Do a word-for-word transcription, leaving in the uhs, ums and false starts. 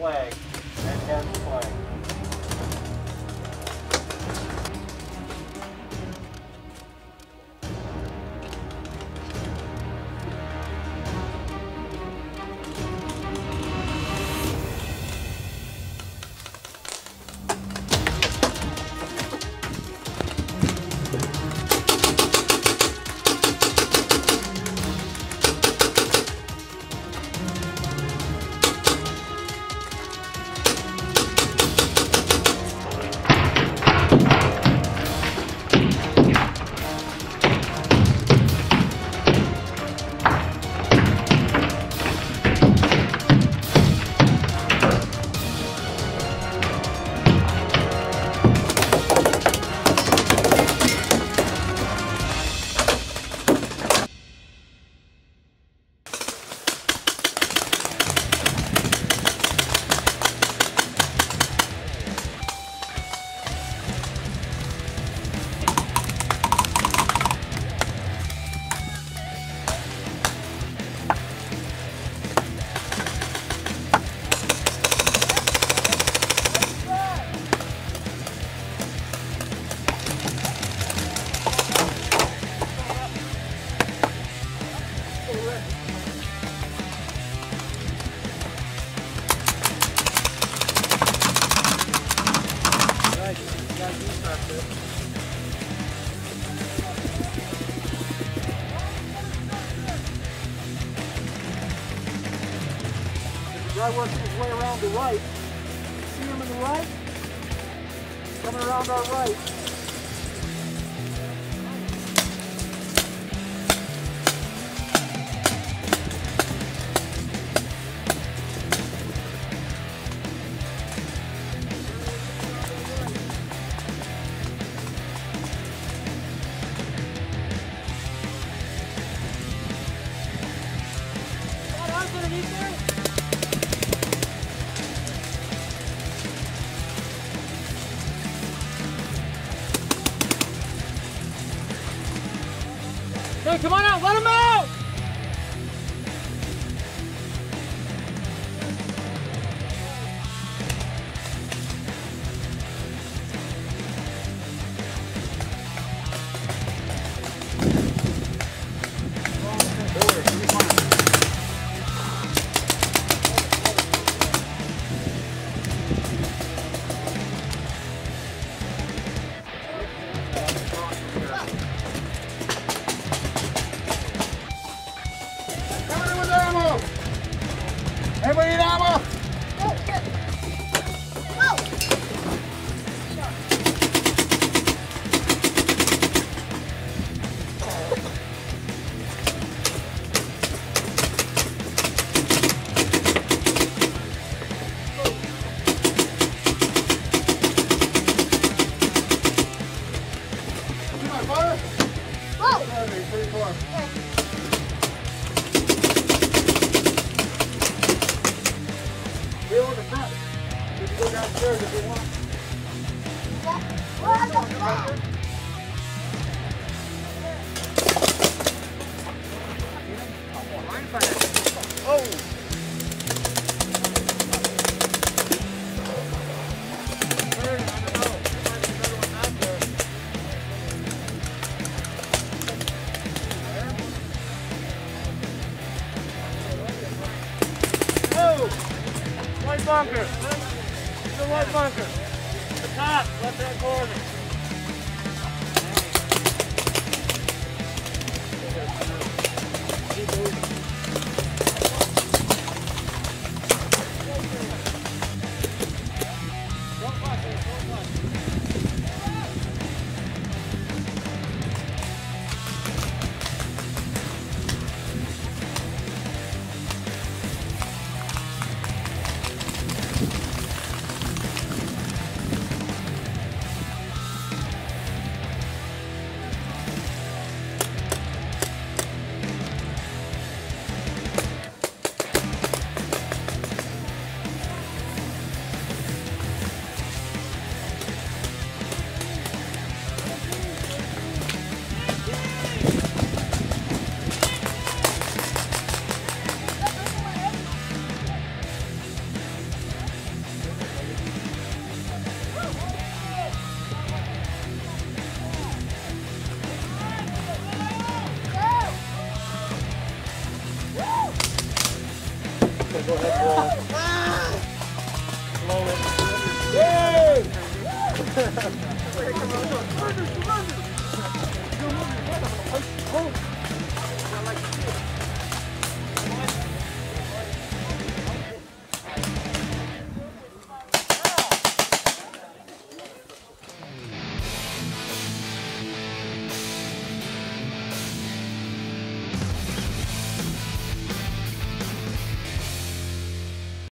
flag. Fantastic flag. Guy working his way around the right. See him in the right? Coming around our right. Hey, come on out, let him out! Everybody need ammo? Oh, shit. Oh. See my fire? Whoa. Sorry, pretty far. Okay. Wheel in the front. You can go downstairs if you want. Yeah. We're at the front. Oh! White bunker. The white bunker. The top, left hand corner. Surrender, surrender! You're moving.